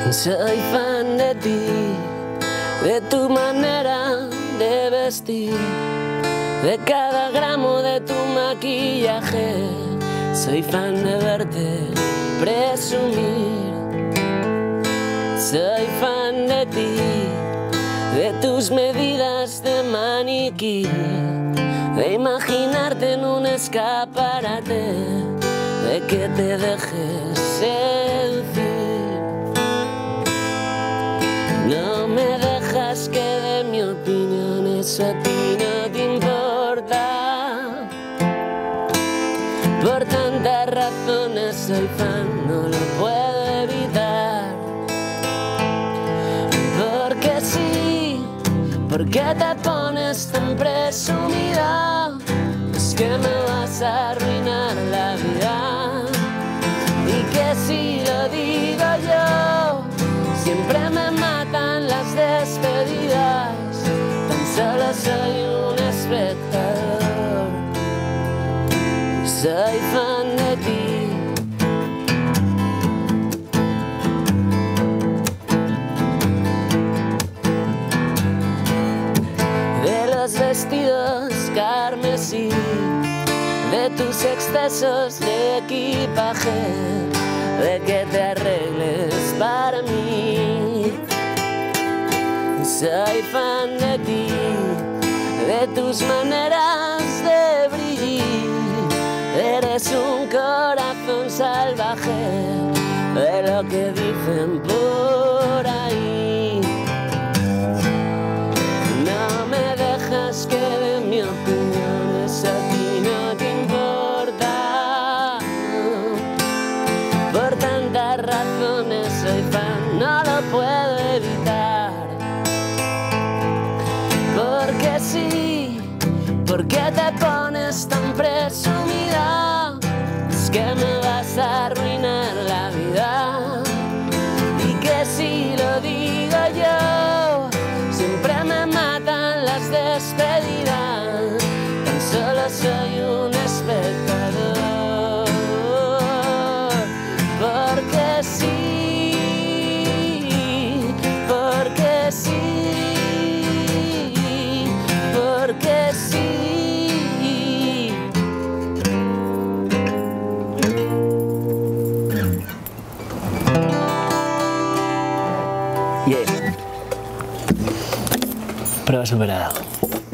Soy fan de ti, de tu manera de vestir, de cada gramo de tu maquillaje. Soy fan de verte presumir. Soy fan de ti, de tus medidas de maniquí, de imaginarte en un escaparate, de que te dejes seducir. No me dejas que dé mi opinión, eso a ti no te importa. Por tantas razones soy fan, no lo puedo evitar. Porque sí, porque te pones tan presumida, es que me vas a arruinar la vida. Y que si lo digo yo, siempre me matan las despedidas. Tan solo soy un espectador. Soy fan de ti. De los vestidos carmesí, de tus excesos de equipaje, de que te arregles para mí. Soy fan de ti, de tus maneras de brillar. Eres un corazón salvaje, de lo que dicen por ahí. No me dejas que dé mi opinión, eso a ti no te importa. Por tantas razones soy fan, no lo puedo evitar. Porque sí, porque te pones tan presumida, es que me vas a arruinar la vida. Y que si lo digo yo, siempre me matan las despedidas. Tan solo soy un espectador. Porque sí, porque sí, porque sí. Yeah. Prueba superada.